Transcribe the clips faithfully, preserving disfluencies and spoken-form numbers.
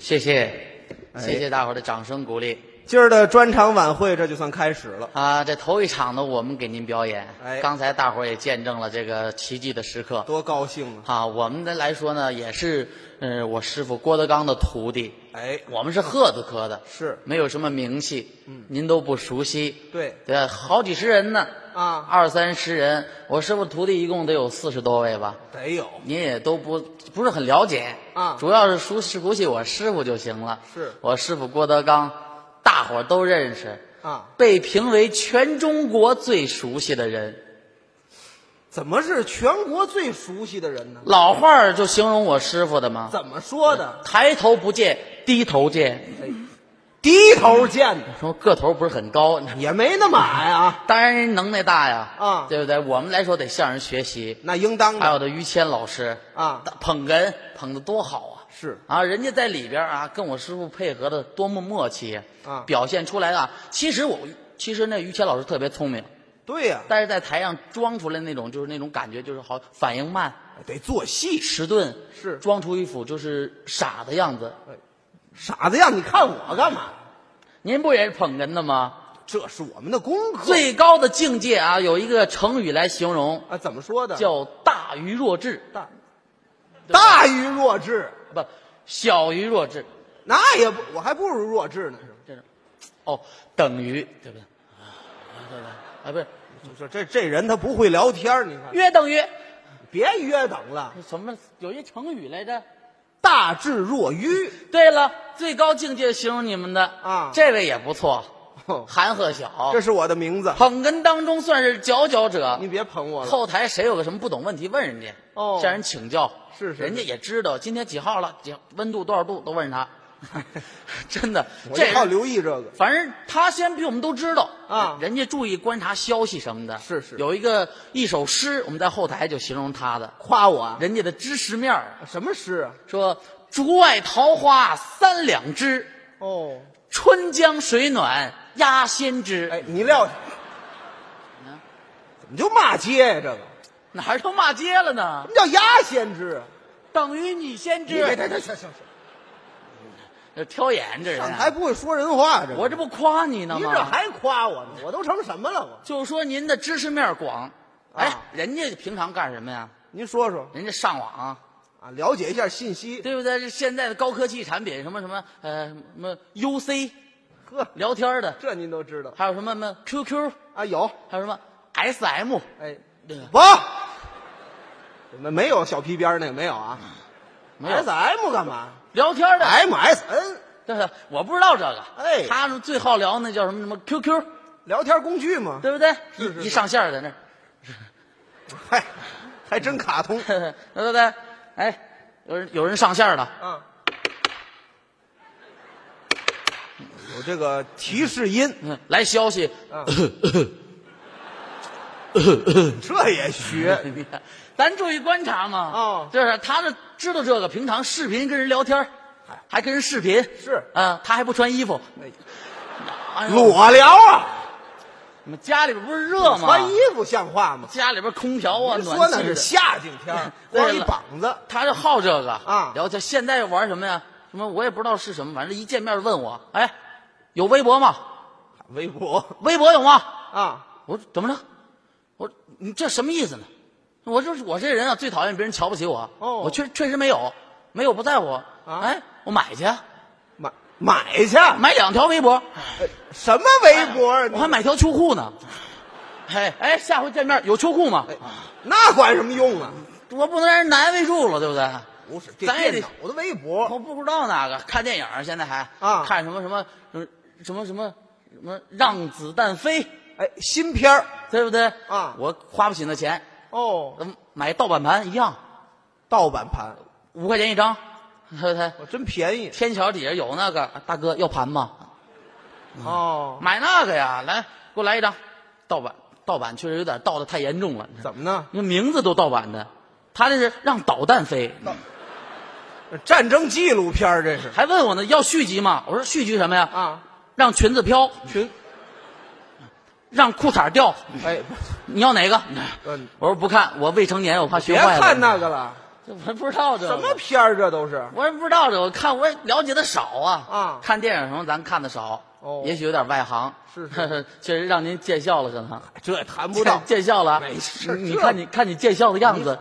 谢谢，谢谢大伙儿的掌声鼓励。 今儿的专场晚会这就算开始了啊！这头一场呢，我们给您表演。 哎， 刚才大伙儿也见证了这个奇迹的时刻， 多高兴啊！ 啊，我们的来说呢，也是，呃，我师傅郭德纲的徒弟。 哎， 我们是鹤子科的， 是没有什么名气， 嗯， 您都不熟悉。 对， 对，好几十人呢， 啊， 二三十人。我师傅徒弟一共得有四十多位吧？ 得有， 您也都不不是很了解啊， 主要是熟熟悉我师傅就行了。 是我师傅郭德纲。大伙儿都认识啊， 被评为全中国最熟悉的人。 怎么是全国最熟悉的人呢？ 老话儿就形容我师傅的吗？ 怎么说的？ 抬头不见低头见， 哎，低头见的。 说个头不是很高， 也没那么矮啊。 当然人能耐大呀， 啊， 对不对？我们来说得向人学习， 那应当的。 还有的于谦老师啊， 捧哏捧得多好啊！ 是啊，人家在里边啊，跟我师傅配合的多么默契啊！ 表现出来啊，其实我其实那于谦老师特别聪明， 对呀、啊， 但是在台上装出来那种就是那种感觉，就是好反应慢， 得做戏， 迟钝， 是装出一副就是傻的样子。 哎，傻子样，你看我干嘛？ 您不也是捧哏的吗？ 这是我们的功课。 最高的境界啊，有一个成语来形容啊，怎么说的？ 叫大愚若智。 大大愚若智。 不，小于弱智， 那也不，我还不如弱智呢，是吧？ 这是，哦，等于对不对？啊，对对，啊，不是， 就说这这人他不会聊天，你看， 约等于， 别约等了， 什么有一成语来着？ 大智若愚。 对了，最高境界形容你们的啊， 这位也不错， 哦、 韩鹤晓， 这是我的名字。 捧哏当中算是佼佼者， 你别捧我了。 后台谁有个什么不懂问题问人家， 哦， 向人请教。 是是， 人家也知道今天几号了，几温度多少度都问他，真的， 我就好留意这个。 反正他先比我们都知道啊， 人家注意观察消息什么的。 是是， 有一个一首诗，我们在后台就形容他的， 夸我人家的知识面儿。 什么诗啊？ 说竹外桃花三两枝， 哦， 春江水暖鸭先知。 哎，你撂下， 嗯， 怎么就骂街呀、啊？这个哪儿都骂街了呢？ 什么叫鸭先知啊？ 等于你先知。 对对对，行行行， 这挑眼这人、啊、 上台不会说人话，这我这不夸你呢吗？ 您这还夸我呢？我都成什么了？我就说您的知识面广。 啊、 哎，人家平常干什么呀？ 您说说。 人家上网啊， 啊，了解一下信息， 对不对？这现在的高科技产品，什么什么呃什么 U C， 呵， 聊天的， 这您都知道。 还有什么什么 Q Q 啊，有， 还有什么 S M， 哎， 对不，没没有小皮鞭那个没有啊？ 没有 S M 干嘛？ 聊天的 M S N， 对对，我不知道这个。 哎， 他们最好聊那叫什么什么 Q Q， 聊天工具嘛， 对不对？ 是是是一上线在那儿， 嗨，还真卡通， 对不对？哎，有人有人上线了， 嗯，有这个提示音， 嗯，来消息， 嗯，这也学， 你看，咱注意观察嘛。 哦， 就是他这知道这个，平常视频跟人聊天，还跟人视频， 是啊，他还不穿衣服，哎呦裸聊啊！ 你们家里边不是热吗？ 穿衣服像话吗？ 家里边空调啊， 您说暖气的。 那是夏季天，光一膀子， 他就好这个啊。 聊天，现在玩什么呀？什么我也不知道是什么，反正一见面问我，哎，有微博吗？ 微博微博有吗？ 啊！ 我说怎么着？我说你这什么意思呢？我就是我这人啊，最讨厌别人瞧不起我。 哦， 我确确实没有，没有不在乎。 啊， 哎，我买去， 买买去， 买两条微博。 什么微博啊？ 我还买条秋裤呢。哎哎，下回见面有秋裤吗？ 那管什么用啊？ 我不能让人难为住了，对不对？ 不是， 咱也得电脑的微博， 我不知道那个看电影，现在还啊看什么什么什么什么什么让子弹飞， 哎，新片儿对不对？ 啊， 我花不起那钱哦， 嗯买盗版盘一样， 盗版盘五块钱一张，对不对？ 我真便宜天桥底下有那个，大哥要盘吗？ 哦， 买那个呀，来给我来一张盗版，盗版确实有点盗的太严重了。 怎么呢？ 因为名字都盗版的，他这是让导弹飞。 战争纪录片儿这是还问我呢，要续集吗？我说续集什么呀？ 啊， 让裙子飘， 群， 让裤衩掉。 哎， 你要哪个？ 嗯， 我说不看，我未成年，我怕学别坏了。 看那个了， 这我不知道这什么片儿？这都是我也不知道这，我看我也了解的少啊。 啊看电影什么咱看的少， 哦也许有点外行。 是是确实让您见笑了，可能这也谈不到见笑了。 没事你你这看你看你见笑的样子，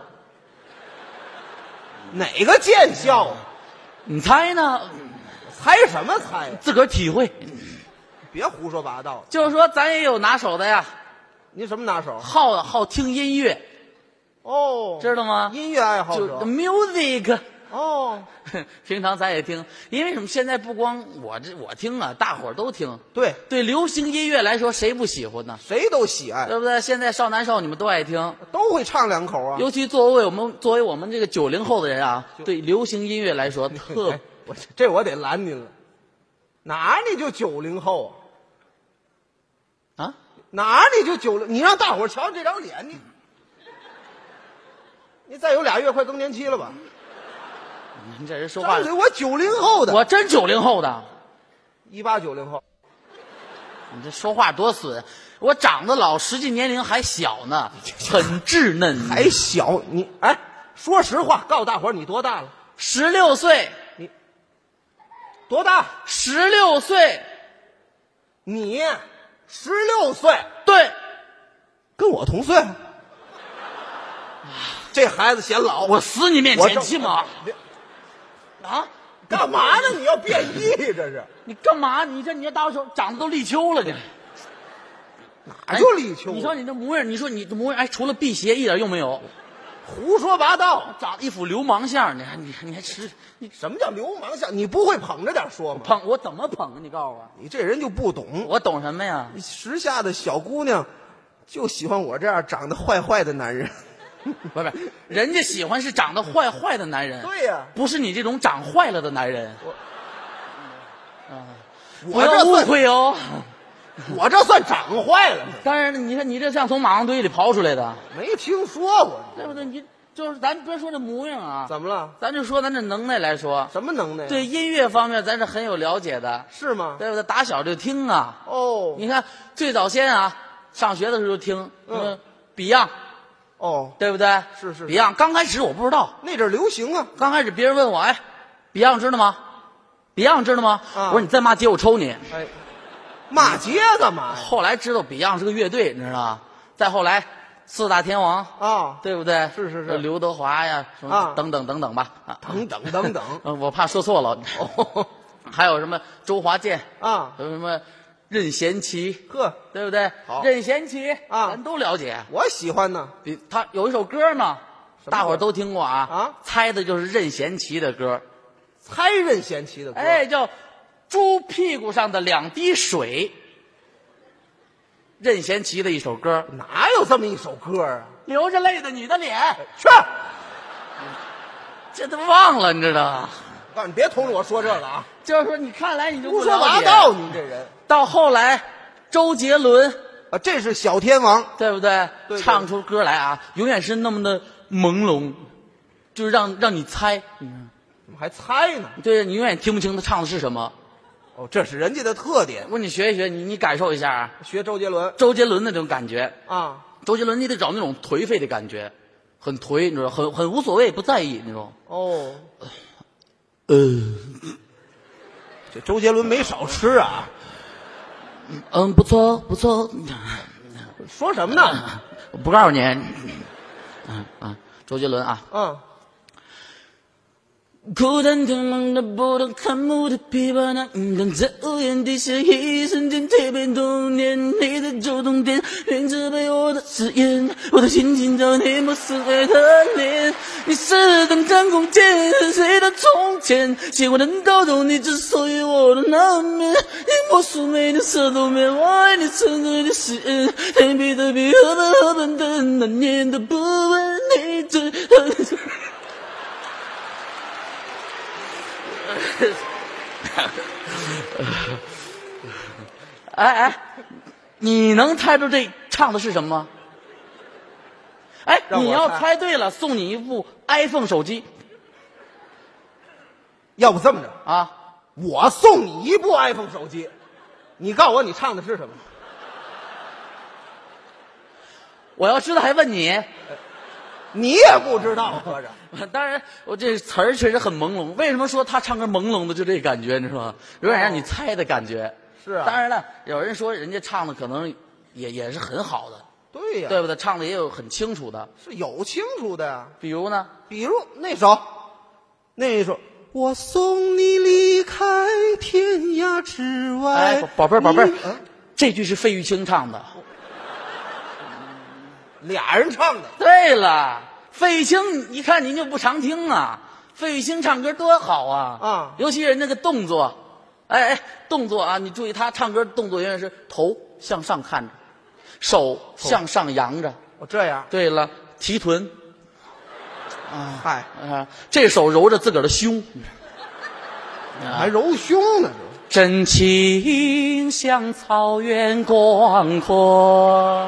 哪个见笑啊？ 你猜呢？ 猜什么猜呀？ 自个儿体会。 别胡说八道。 就是说，咱也有拿手的呀， 您什么拿手？ 好好听音乐， 哦， 知道吗？ 音乐爱好就者。 music。 哦， 平常咱也听，因为什么？现在不光我这我听啊，大伙儿都听。 对， 对流行音乐来说，谁不喜欢呢？ 谁都喜爱， 对不对？现在少男少女们都爱听， 都会唱两口啊。 尤其作为我们作为我们这个九零后的人啊，对流行音乐来说特哎我这我得拦您了，哪儿你就九零后啊？ 啊， 哪儿你就九零？你让大伙儿瞧瞧这张脸，你你再有俩月快更年期了吧？ 你这人说话张，嘴我九零后的， 我真九零后的， 一八九零后， 你这说话多损！我长得老，实际年龄还小呢，很稚嫩， 还小。你哎，说实话，告诉大伙儿你多大了？ 十六岁， 多大？ 十六岁， 你十六岁， 对， 跟我同岁。这孩子显老， 我死你面我正前去吗？啊， 干嘛呢？你要变异这是？ 你干嘛？你这你这大手长得都立秋了，你哪就立秋？ 你说你这模样，你说你这模样，哎，除了辟邪一点用没有？ 胡说八道！ 长得一副流氓相，你还你你还吃你什么叫流氓相？你不会捧着点说吗？ 捧我怎么捧啊？你告诉我， 你这人就不懂。 我懂什么呀？ 时下的小姑娘就喜欢我这样长得坏坏的男人。 不是，人家喜欢是长得坏坏的男人， 对呀不是你这种长坏了的男人。啊，不我要误这算会哦。 我这算长坏了， 当然了，你看你这像从马王堆里刨出来的， 没听说过。 对不对？你就是咱别说这模样啊， 怎么了？ 咱就说咱这能耐来说， 什么能耐？ 对音乐方面咱是很有了解的， 是吗？ 对不对？打小就听啊。 哦你看最早先啊，上学的时候听， 嗯嗯，Beyond， 哦， 对不对？ 是是是 Beyond 刚开始我不知道， 那阵儿流行啊。 刚开始别人问我，哎，Beyond 知道吗？Beyond 知道吗？ 啊我说你再骂街我抽你。 哎，骂街干嘛呀？ 后来知道 Beyond 是个乐队，你知道吗？再后来四大天王， 啊， 对不对？ 是是是刘德华呀，什么啊等等等等吧。啊， 等等等等呃我怕说错了。 哦还有什么周华健， 啊， 有什么任贤齐， 呵， 对不对？ 好任贤齐啊咱都了解。 我喜欢呢。 比他有一首歌呢， 什么歌大伙儿都听过啊。 啊猜的就是任贤齐的歌， 猜任贤齐的歌， 哎，叫《猪屁股上的两滴水》。任贤齐的一首歌， 哪有这么一首歌啊？ 流着泪的你的脸， 去， 这都忘了，你知道吗？ 告诉你别同着我说这个啊！ 就是说，你看来你就不胡说八了解道，你这人到后来，周杰伦， 啊，这是小天王， 对不对？ 对对唱出歌来啊，永远是那么的朦胧，就是让让你猜，嗯， 怎么还猜呢？ 对，你永远听不清他唱的是什么。 哦，这是人家的特点。 我说你学一学，你你感受一下啊， 学周杰伦周杰伦的那种感觉。 啊， 周杰伦你得找那种颓废的感觉，很颓，你知道，很很无所谓，不在意那种。 哦， 呃， 这周杰伦没少吃啊。 嗯，不错不错， 说什么呢？ 我不告诉你。嗯啊，周杰伦啊。 嗯， 孤单苍茫的波动，看不得琵琶那音刚在屋檐底下，一瞬间蜕变童年。你的旧冬天，云着被我的誓言，我的心情找你不思维的脸。你是等张空间，谁的从前？希望能搞懂你之所以我的难眠。你默数每年色都面，我爱你沉醉的誓言。天比地比，何本何本的那年都不问你最恨。哎哎，你能猜出这唱的是什么吗？哎， 让我你要猜猜对了，送你一部 iPhone 手机要不这么着， 啊！ 我送你一部 iPhone 手机，你告诉我你唱的是什么？ 我要知道还问你， 你也不知道，合着当然，我这词儿确实很朦胧。为什么说他唱歌朦胧的？就这感觉，你知道吗？有点让你猜的感觉。 是啊。 当然了，有人说人家唱的可能也也是很好的， 对呀、啊， 对不对？唱的也有很清楚的， 是有清楚的呀。 比如呢？ 比如那首，那一首。我送你离开天涯之外。 哎，宝贝儿，宝贝儿，嗯，这句是费玉清唱的。 俩人唱的。 对了，费玉清一看您就不常听啊。费玉清唱歌多好啊！ 啊， 尤其是那个动作，哎哎，动作啊，你注意他唱歌动作永远是头向上看着，手向上扬着。 哦，这样。 对了，提臀。 啊，嗨啊，这手揉着自个儿的胸， 啊、还揉胸呢。 真情像草原广阔。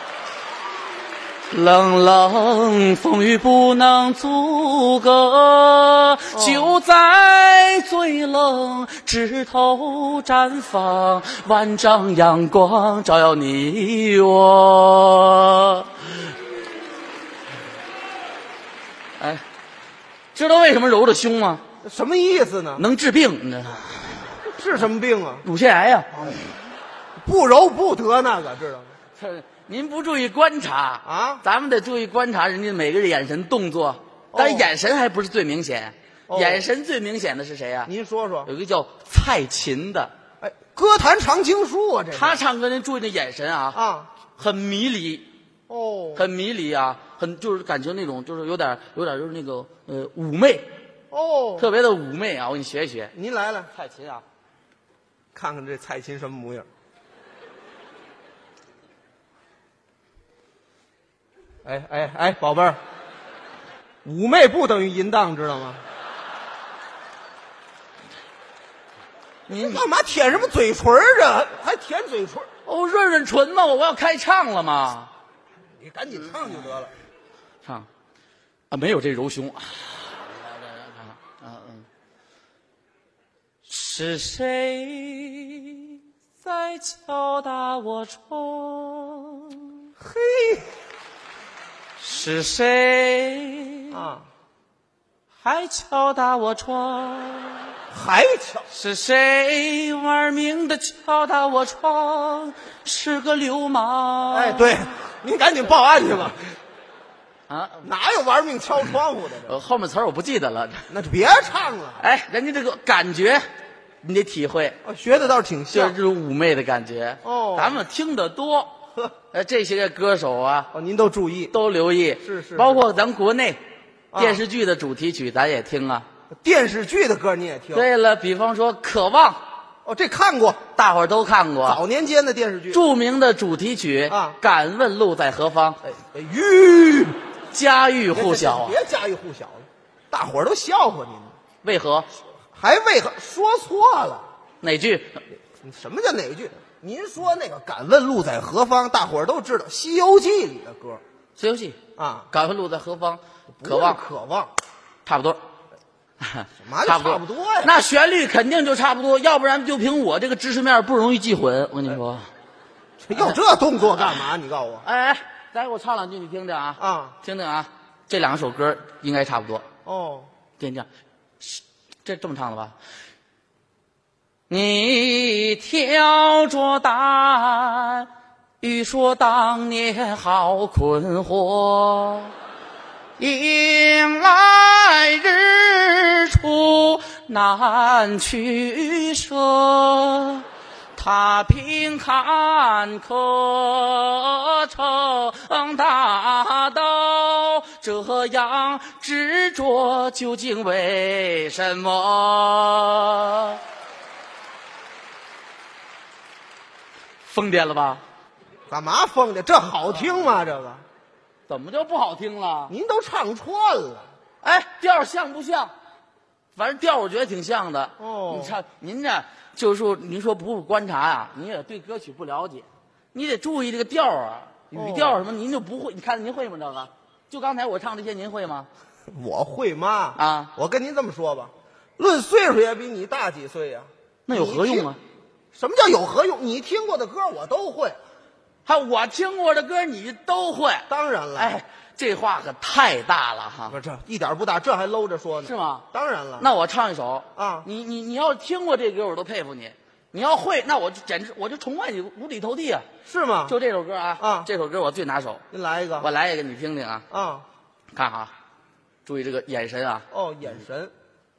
冷冷风雨不能阻隔，哦、就在最冷枝头绽放，万丈阳光照耀你我。哎，知道为什么揉着胸吗？ 什么意思呢？ 能治病，你知道吗？ 治什么病啊？ 乳腺癌呀、啊！ 不揉不得那个，知道吗？ 这您不注意观察啊， 咱们得注意观察人家每个人眼神动作，但眼神还不是最明显，哦、眼神最明显的是谁啊？ 您说说。 有一个叫蔡琴的， 哎，歌坛常青树啊，这他唱歌您注意那眼神啊， 啊， 很迷离， 哦， 很迷离啊，很就是感情那种，就是有点有点就是那个呃妩媚， 哦， 特别的妩媚啊！我给你学一学。 您来了， 蔡琴啊， 看看这蔡琴什么模样。哎哎哎，宝贝儿，妩媚不等于淫荡，知道吗？你干嘛舔什么嘴唇啊？还舔嘴唇？ 哦，润润唇嘛，我要开唱了嘛。 你赶紧唱就得了。 唱啊，没有这揉胸。啊嗯，是谁在敲打我窗？ 嘿。 是谁啊？ 还敲打我窗？ 还敲？ 是谁玩命的敲打我窗？是个流氓！ 哎，对，您赶紧报案去吧。 啊， 哪有玩命敲窗户的？ 呃，后面词儿我不记得了， 那就别唱了。 哎，人家这个感觉，你得体会。 哦，学的倒是挺像， 就是这种妩媚的感觉。 哦， 咱们听得多。呃，这些个歌手啊， 哦，您都注意， 都留意， 是是， 包括咱国内啊电视剧的主题曲，咱也听啊。 电视剧的歌你也听？ 对了，比方说《渴望》， 哦，这看过， 大伙儿都看过。 早年间的电视剧， 著名的主题曲啊， 《敢问路在何方》。 哎哎，吁， 家喻户晓啊！ 别家喻户晓了，大伙儿都笑话您。 为何？ 还为何？说错了。 哪句？ 什么叫哪句？您说那个“敢问路在何方”，大伙儿都知道《西游记》里的歌，《 西游记》 啊， 《敢问路在何方》，渴望， 渴望， 差不多。 什么差不多呀？ 那旋律肯定就差不多，要不然就凭我这个知识面不容易记混。我跟你说， 哎、要这动作干嘛？你告诉我。 哎，再给我唱两句，你听听啊。 啊， 听听啊，这两首歌应该差不多。 哦， 听听，这这么唱的吧？你挑着担，欲说当年好困惑，迎来日出难取舍，踏平坎坷成大道，这样执着究竟为什么？疯癫了吧？ 干嘛疯的？这好听吗？这个怎么就不好听了？ 您都唱串了。 哎，调像不像？反正调我觉得挺像的。 哦， 你唱您这就是说，您说不观察呀、啊，您也对歌曲不了解，你得注意这个调啊，语调什么，您就不会。你看您会吗？这个，就刚才我唱这些，您会吗？ 我会吗？ 啊， 我跟您这么说吧，论岁数也比你大几岁呀、啊。 那有何用啊？ 什么叫有何用？你听过的歌我都会， 还我听过的歌你都会。 当然了。 哎， 这话可太大了哈！ 不是，这一点不大，这还搂着说呢。 是吗？ 当然了。 那我唱一首啊， 你你你要听过这歌，我都佩服你。你要会，那我就简直我就崇拜你五体投地啊！ 是吗？ 就这首歌啊啊， 这首歌我最拿手。 您来一个， 我来一个，你听听啊。 啊， 看啊，注意这个眼神啊。 哦，眼神。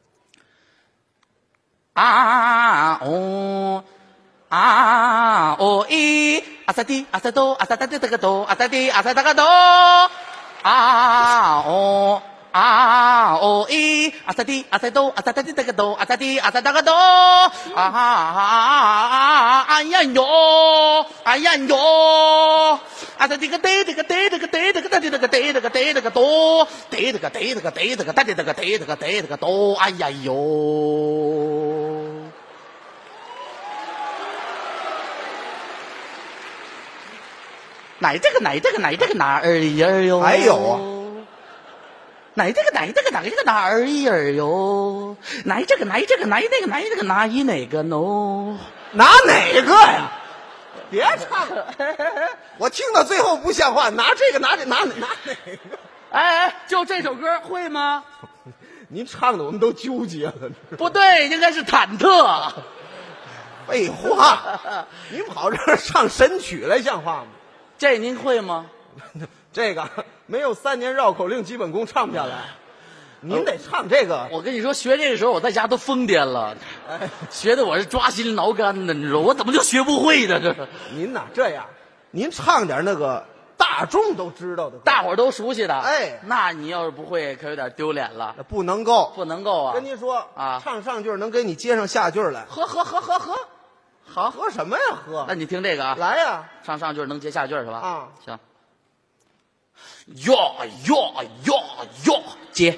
啊哦啊哦咦，阿萨蒂阿萨多阿萨达蒂达个多阿萨蒂阿萨达个多啊哦。啊哦咦，阿萨蒂阿萨多阿萨达蒂达个多阿萨蒂阿萨达个多啊啊哎呀哟哎呀哟，阿萨蒂个得这个得这个得这个得这个得这个得这个多得这个得这个得这个得这个得这个得这个多，哎呀哟。哪这个哪这个哪这个哪儿呀哟？ 还有啊。 哪这个哪这个哪这个哪儿呀哟？哪这个哪这个哪那个哪这个哪一哪个喏？ 拿哪个呀？别唱了，我听到最后不像话。拿这个拿这拿拿哪个？ 哎哎，就这首歌会吗？ 您唱的我们都纠结了。 不对，应该是忐忑。 废话，您跑这儿唱神曲来像话吗？ 这您会吗？ 这个没有三年绕口令基本功唱不下来，您得唱这个。 我跟你说，学这个时候我在家都疯癫了， 哎， 学的我是抓心挠肝的，你说我怎么就学不会呢？这是您呐，这样，您唱点那个大众都知道的， 大伙儿都熟悉的。 哎， 那你要是不会，可有点丢脸了。 不能够， 不能够啊！ 跟您说啊， 唱上句能给你接上下句来。 喝喝喝喝喝，好， 喝什么呀？喝？ 那你听这个啊， 来呀， 上上句能接下句是吧？ 啊， 行。哟哟哟哟，接。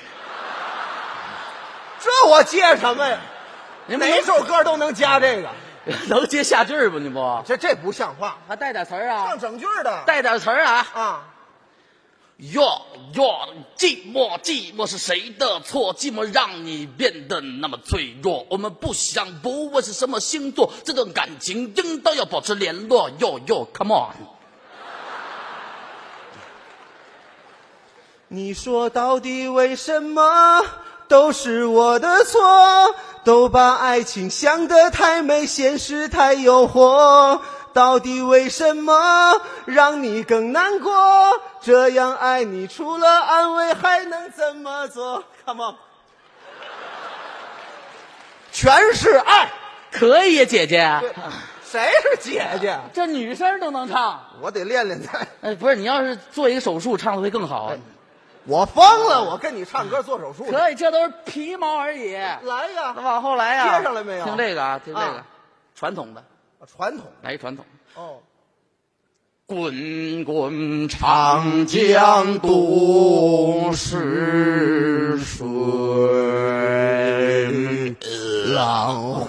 这我接什么呀？ 你哪首歌都能加这个， 能接下句不？你不？ 这这不像话， 还带点词儿啊？ 唱整句的， 带点词儿啊！ 啊。 哟哟，寂寞寂寞是谁的错？寂寞让你变得那么脆弱。我们不想不问是什么星座，这段感情应当要保持联络。哟哟 ，Come on！ 你说到底为什么都是我的错？都把爱情想得太美，现实太诱惑。到底为什么让你更难过？这样爱你，除了安慰还能怎么做 ？Come on， 全是爱， 可以，姐姐。 谁是姐姐？ 这女生都能唱。 我得练练再。 哎，不是，你要是做一个手术，唱的会更好。 哎，我疯了！我跟你唱歌做手术。 可以，这都是皮毛而已。 来呀， 那往后来呀， 接上来没有？ 听这个啊，听这个， 啊、 传统的， 传统， 来一传统。 哦。 滚滚长江东逝水，浪。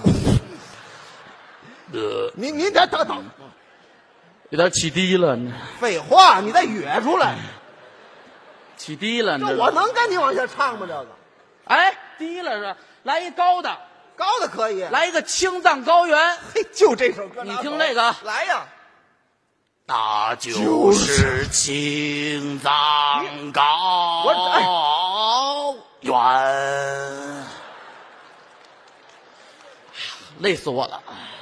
呃，您您等等等， 有点起低了。 废话，你再哕出来。 起低了， 这我能跟你往下唱吗？这个， 哎，低了是吧？来一高的， 高的可以。 来一个青藏高原。 嘿，就这首歌， 你听这个， 来呀。 那就是青藏高原。累死我了。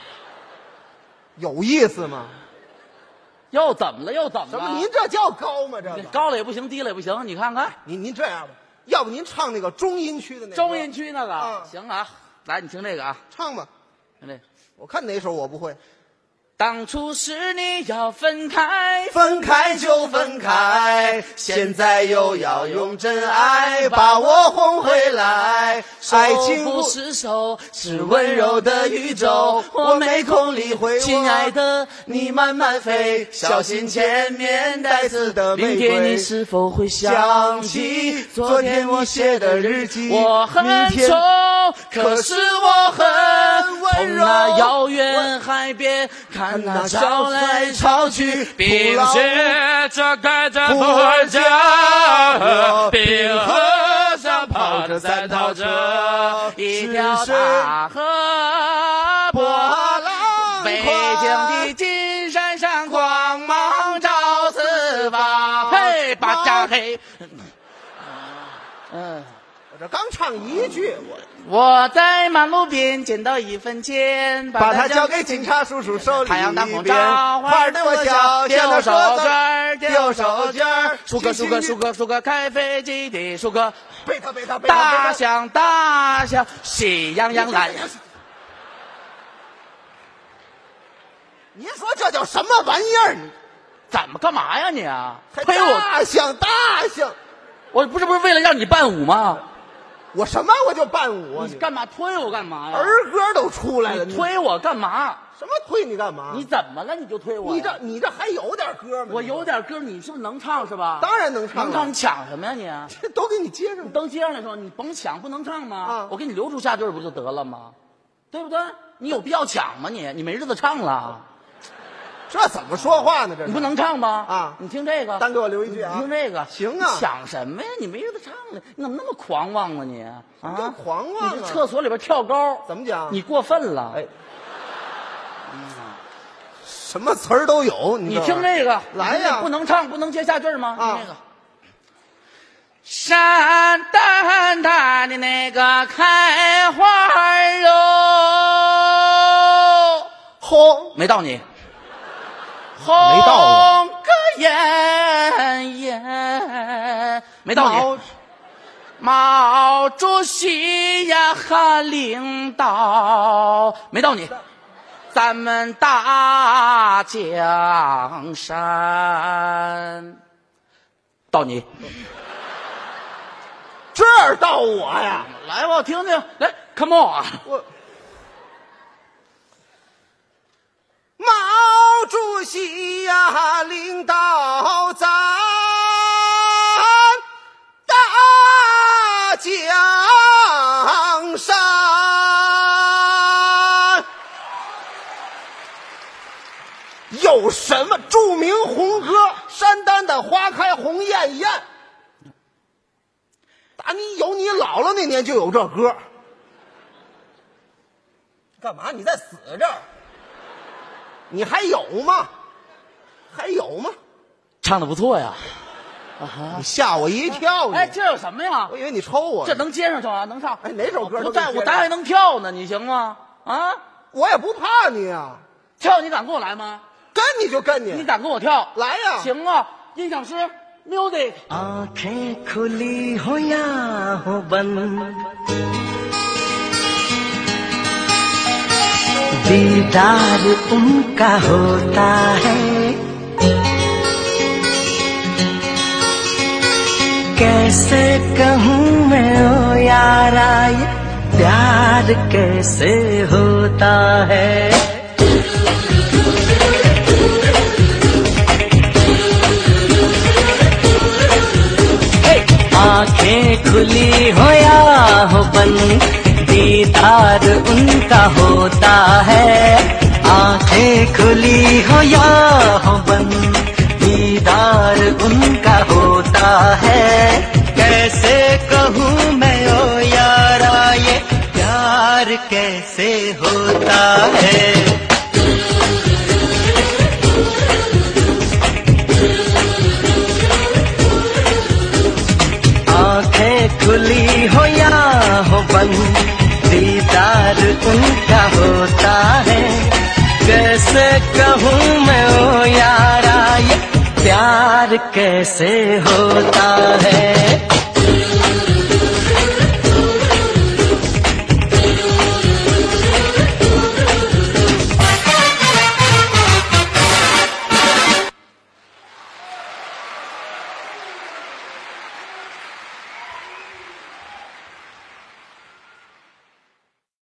有意思吗？ 又怎么了？又怎么了？ 什么？您这叫高吗？这个高了也不行，低了也不行。你看看， 您您这样吧，要不您唱那个中音区的那个。 中音区那个， 啊、 行啊。来，你听这个啊， 唱吧。 听这个， 我看哪首我不会。 当初是你要分开， 分开就分开，现在又要用真爱把我哄回来。爱情不是手，是温柔的宇宙，我没空理会。亲爱的，你慢慢飞，小心前面带刺的玫瑰。明天你是否会想起昨天我写的日记？我很丑，可是我很温柔。从那遥远海边看。看那潮来潮去，冰雪遮盖着伏尔加，冰河上跑着三套车，一条大河波浪北京的金山上光芒照四方，嘿，巴扎嗯， 我这刚唱一句，我我在马路边捡到一分钱， 把它交给警察叔叔手里边。 太阳当空照， 花儿对我笑， 丢像手说绢儿， 丢手绢儿。 舒克舒克舒克舒克，开飞机的舒克。 背他背他背他。 大象大象，喜羊羊懒羊。 您说这叫什么玩意儿？ 怎么干嘛呀你？ 还推我？ 大象大象， 我不是不是为了让你伴舞吗？ 我什么我就伴舞啊？ 你干嘛推我干嘛呀？ 儿歌都出来了， 你推我干嘛？ 什么推你干嘛？ 你怎么了？你就推我？ 你这你这还有点歌吗？ 我有点歌，你是不是能唱是吧？ 当然能唱， 能唱你抢什么呀你？ 这都给你接上。 登街上的时候你甭抢，不能唱吗？ 啊， 我给你留出下句不就得了吗？对不对？你有必要抢吗你？你没日子唱了。 这怎么说话呢？这你不能唱吗？ 啊， 你听这个， 单给我留一句啊！ 你听这个， 行啊！ 抢什么呀？你没日子唱了，你怎么那么狂妄啊你？啊， 狂妄啊！ 你这厕所里边跳高， 怎么讲？ 你过分了！ 哎，嗯，什么词儿都有。你你听这个， 来呀！ 不能唱，不能接下句吗？ 啊， 那个。山丹丹的那个开花哟， 红没到你。 没到我， 红个艳艳，没到你。毛主席呀和领导，没到你。咱们大江山，到你。 这儿到我呀！ 来吧，我听听，来 ，Come on！ 我。毛主席呀，领导咱大江山。有什么著名红歌？山丹的花开红艳艳。打你有你姥姥那年就有这歌。干嘛？你在死这儿？你还有吗？还有吗？ 唱的不错呀！ 啊，你吓我一跳！ 哎，这有什么呀？ 我以为你抽我。 这能接上去啊？能唱？ 哎，哪首歌？ 不在我咱还能跳呢，你行吗？啊！ 我也不怕你啊！ 跳你敢跟我来吗？ 跟你就跟你。 你敢跟我跳？ 来呀！ 行啊！音响师 ，music。 आँखें खुली हो या हो बंद, दीदार उनका होता है। कैसे कहूँ मैं ओ यारा ये प्यार कैसे होता है। आँखें खुली हो या हो बंद, दीदार उनका होता है। आँखें खुली हो या हो बंद, दीदार उनका होता है। कैसे कहूँ मैं ओ यारा ये प्यार कैसे होता है। आँखें खुली हो या हो बंद, दीदार उनका होता है। कैसे कहूँ मैं ओ यारा ये प्यार कैसे होता है।